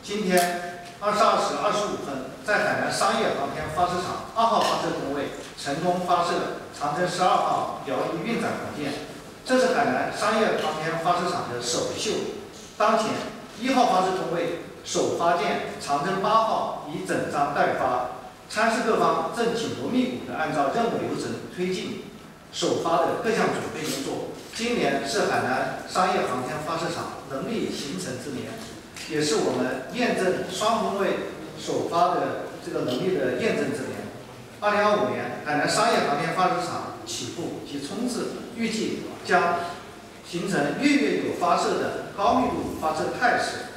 今天22时25分，在海南商业航天发射场2号发射工位成功发射长征12号遥一运载火箭，这是海南商业航天发射场的首秀。当前1号发射工位首发箭长征8号已整装待发，参试各方正紧锣密鼓地按照任务流程推进首发的各项准备工作。今年是海南商业航天发射场能力形成之年，也是我们验证双工位首发的这个能力的验证之年。2025年，海南商业航天发射场起步及冲刺，预计将形成月月有发射的高密度发射态势。